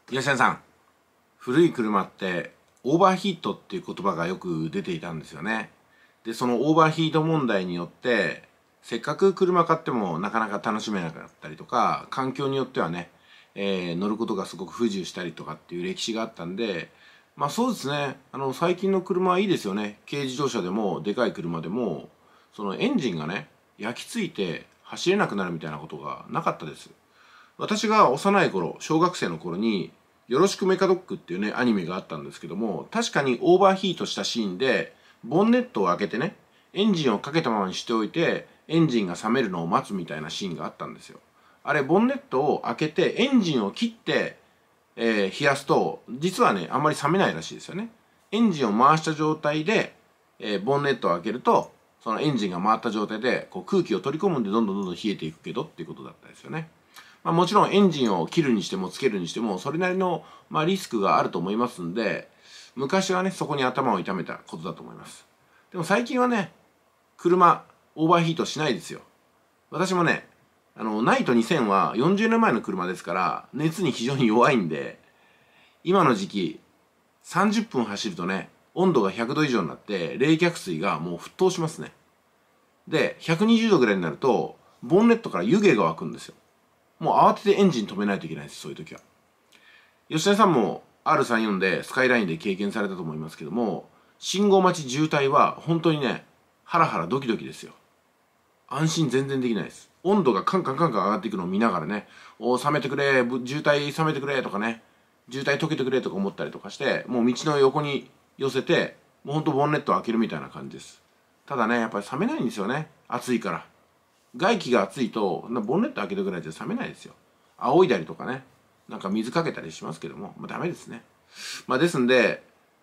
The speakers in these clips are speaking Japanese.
東谷さん、古い車ってオーバーヒートっていう言葉がよく出ていたんですよね。で、そのオーバーヒート問題によって、せっかく車買ってもなかなか楽しめなかったりとか、環境によってはね、乗ることがすごく不自由したりとかっていう歴史があったんで、まあそうですね、最近の車はいいですよね。軽自動車でもでかい車でも、そのエンジンがね、焼き付いて走れなくなるみたいなことがなかったです。私が幼い頃、小学生の頃に、よろしくメカドックっていうね、アニメがあったんですけども、確かにオーバーヒートしたシーンで、ボンネットを開けてね、エンジンをかけたままにしておいて、エンジンが冷めるのを待つみたいなシーンがあったんですよ。あれ、ボンネットを開けて、エンジンを切って、冷やすと、実はね、あんまり冷めないらしいですよね。エンジンを回した状態で、ボンネットを開けると、そのエンジンが回った状態でこう空気を取り込むんでどんどん冷えていくけどっていうことだったですよね。まあ、もちろんエンジンを切るにしてもつけるにしてもそれなりの、リスクがあると思いますんで、昔はねそこに頭を痛めたことだと思います。でも最近はね、車オーバーヒートしないですよ。私もね、ナイト2000は40年前の車ですから熱に非常に弱いんで、今の時期30分走るとね、温度が100度以上になって冷却水がもう沸騰しますね。で120度ぐらいになるとボンネットから湯気が湧くんですよ。もう慌ててエンジン止めないといけないです、そういう時は。吉田さんも R34 でスカイラインで経験されたと思いますけども、信号待ち渋滞は本当にね、ハラハラドキドキですよ。安心全然できないです。温度がカンカンカンカン上がっていくのを見ながらね、冷めてくれ、渋滞冷めてくれとかね、渋滞溶けてくれとか思ったりとかして、もう道の横に寄せて、もうほんとボンネットを開けるみたいな感じです。ただね、やっぱり冷めないんですよね、暑いから。外気が暑いとボンネット開けたぐらいじゃ冷めないですよ。仰いだりとかね、なんか水かけたりしますけども、ダメですね。ですんで、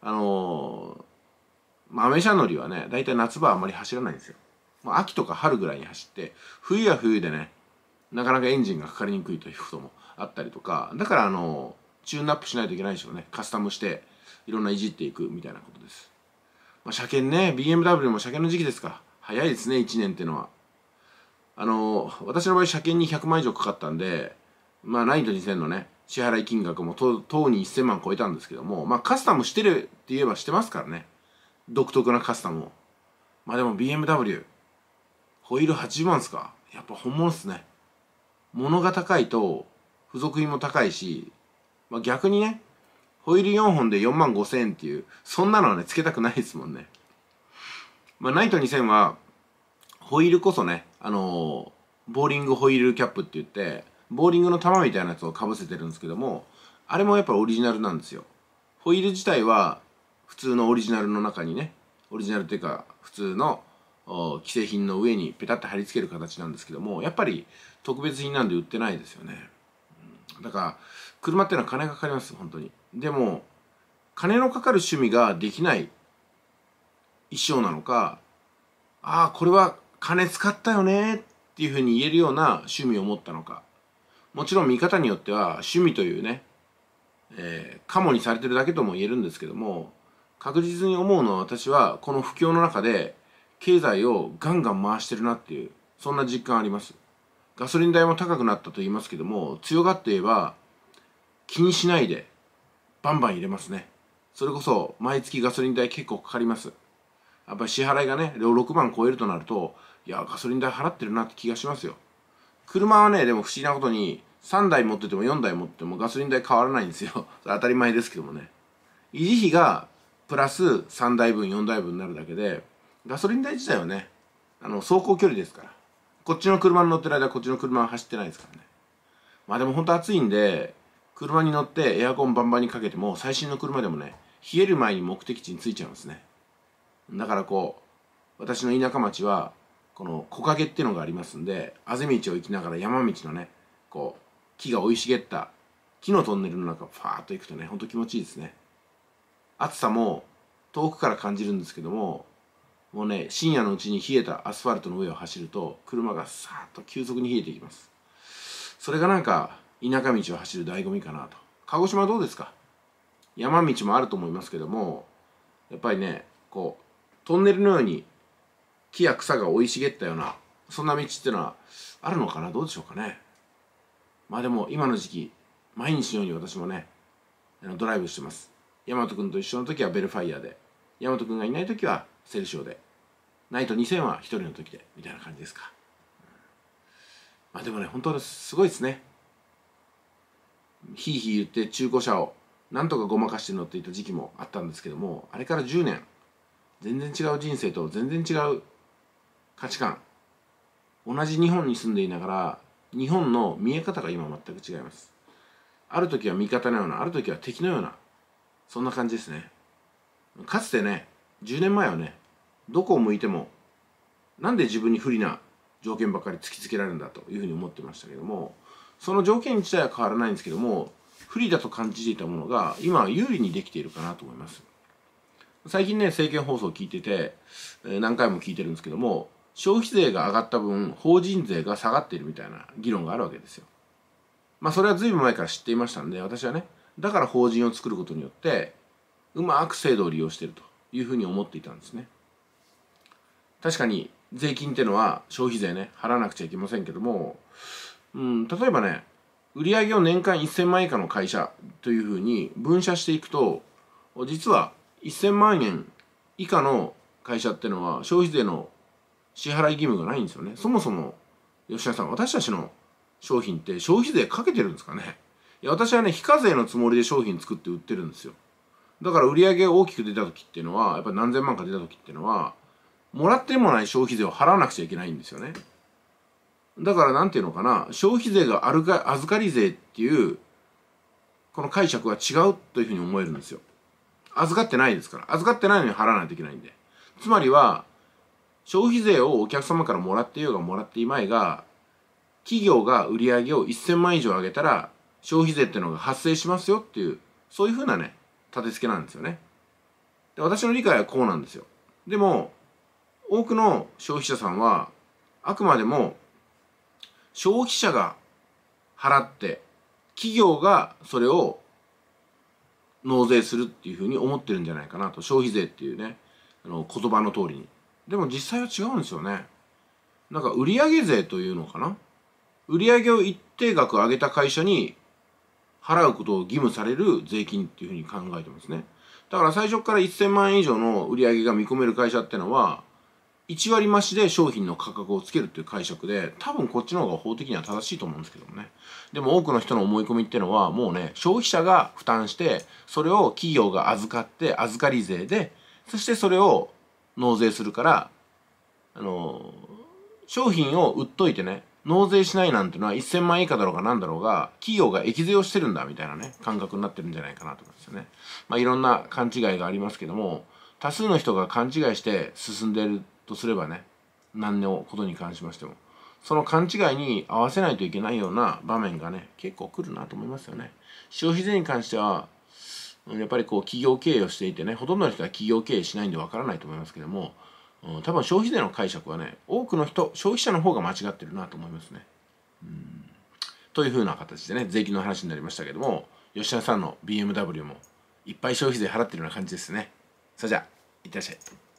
アメ車乗りはね、大体夏場はあんまり走らないんですよ。秋とか春ぐらいに走って、冬は冬でね、なかなかエンジンがかかりにくいということもあったりとか、だからチューンアップしないといけないでしょうね。カスタムしていろんないじっていくみたいなことです。車検ね、 BMW も車検の時期ですか。早いですね、1年っていうのは。私の場合車検に100万以上かかったんで、ナイト2000のね支払い金額もとうに1000万超えたんですけども、カスタムしてるって言えばしてますからね、独特なカスタムを。でも BMW ホイール80万ですか。やっぱ本物っすね。物が高いと付属品も高いし、逆にね、ホイール4本で4万5千円っていう、そんなのはねつけたくないですもんね。ナイト2000はホイールこそね、ボーリングホイールキャップって言って、ボーリングの球みたいなやつをかぶせてるんですけども、あれもやっぱオリジナルなんですよ。ホイール自体は普通のオリジナルの中にね、オリジナルっていうか普通の既製品の上にペタッと貼り付ける形なんですけども、やっぱり特別品なんで売ってないですよね。だから車っていうのは金がかかります、本当に。でも金のかかる趣味ができない一生なのか、ああこれは金使ったよねっていうふうに言えるような趣味を持ったのか。もちろん見方によっては趣味というね、カモにされてるだけとも言えるんですけども、確実に思うのは、私はこの不況の中で経済をガンガン回してるなっていう、そんな実感あります。ガソリン代も高くなったと言いますけども、強がって言えば気にしないでバンバン入れますね。それこそ毎月ガソリン代結構かかります。やっぱり支払いがね6万超えるとなると、いやガソリン代払ってるなって気がしますよ。車はね、でも不思議なことに3台持ってても4台持ってもガソリン代変わらないんですよ。それ当たり前ですけどもね。維持費がプラス3台分4台分になるだけで、ガソリン代自体はね、走行距離ですから、こっちの車に乗ってる間こっちの車は走ってないですからね。でも本当暑いんで、車に乗ってエアコンバンバンにかけても最新の車でもね、冷える前に目的地に着いちゃいますね。だから私の田舎町はこの木陰っていうのがありますんで、あぜ道を行きながら山道のね、木が生い茂った木のトンネルの中をファーッと行くとね、ほんと気持ちいいですね。暑さも遠くから感じるんですけども、もうね、深夜のうちに冷えたアスファルトの上を走ると車がさーっと急速に冷えていきます。それがなんか田舎道を走る醍醐味かなと。鹿児島はどうですか。山道もあると思いますけども、やっぱりね、トンネルのように木や草が生い茂ったような、そんな道っていうのはあるのかな。どうでしょうかね。でも今の時期毎日のように私もね、 ドライブしてます。大和君と一緒の時はベルファイアで、大和君がいない時はセルシオで、ナイト2000は一人の時でみたいな感じですか。まあでもね、本当にすごいですね。ひいひい言って中古車をなんとかごまかして乗っていた時期もあったんですけども、あれから10年、全然違う人生と全然違う価値観、同じ日本に住んでいながら日本の見え方が今全く違います。ある時は味方のような、ある時は敵のような、そんな感じですね。かつてね、10年前はね、どこを向いてもなんで自分に不利な条件ばっかり突きつけられるんだというふうに思ってましたけども、その条件自体は変わらないんですけども、不利だと感じていたものが今は有利にできているかなと思います。最近ね、政見放送を聞いてて、何回も聞いてるんですけども、消費税が上がった分法人税が下がっているみたいな議論があるわけですよ。まあそれは随分前から知っていましたんで、私はね、だから法人を作ることによってうまく制度を利用しているというふうに思っていたんですね。確かに税金っていうのは消費税ね、払わなくちゃいけませんけども、例えばね、売上を年間1000万円以下の会社というふうに分社していくと、実は1000万円以下の会社っていうのは消費税の支払い義務がないんですよね。そもそも吉田さん、私たちの商品って消費税かけてるんですかね。いや、私はね、非課税のつもりで商品作って売ってるんですよ。だから売上が大きく出た時っていうのは、やっぱり何千万か出た時っていうのは、もらってもない消費税を払わなくちゃいけないんですよね。だからなんていうのかな、消費税が預かり税っていうこの解釈は違うというふうに思えるんですよ。預かってないですから。預かってないのに払わないといけないんで。つまりは消費税をお客様からもらっていようがもらっていまいが、企業が売上を1000万以上上げたら消費税っていうのが発生しますよっていう、そういうふうなね、立て付けなんですよね。で、私の理解はこうなんですよ。でも多くの消費者さんはあくまでも消費者が払って企業がそれを納税するっていうふうに思ってるんじゃないかなと。消費税っていうね、言葉の通りに。でも実際は違うんですよね。なんか売上税というのかな、売上を一定額上げた会社に払うことを義務される税金っていうふうに考えてますね。だから最初から1000万円以上の売上が見込める会社ってのは1割増しで商品の価格をつけるっていう解釈で、多分こっちの方が法的には正しいと思うんですけどもね。でも多くの人の思い込みっていうのはもうね、消費者が負担してそれを企業が預かって預かり税で、そしてそれを納税するから、商品を売っといてね、納税しないなんてのは1000万円以下だろうが何だろうが企業が益税をしてるんだみたいなね、感覚になってるんじゃないかなと思うんですよね。まあいろんな勘違いがありますけども、多数の人が勘違いして進んでいるとすればね、何のことに関しましてもその勘違いに合わせないといけないような場面がね、結構来るなと思いますよね。消費税に関してはやっぱりこう企業経営をしていてね、ほとんどの人は企業経営しないんでわからないと思いますけども、多分消費税の解釈はね、多くの人、消費者の方が間違ってるなと思いますね。というふうな形でね、税金の話になりましたけども、吉田さんの BMW もいっぱい消費税払ってるような感じですね。それじゃあ、いってらっしゃい。